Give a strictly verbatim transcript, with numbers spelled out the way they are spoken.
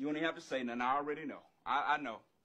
You don't even have to say nothing. I already know. I, I know.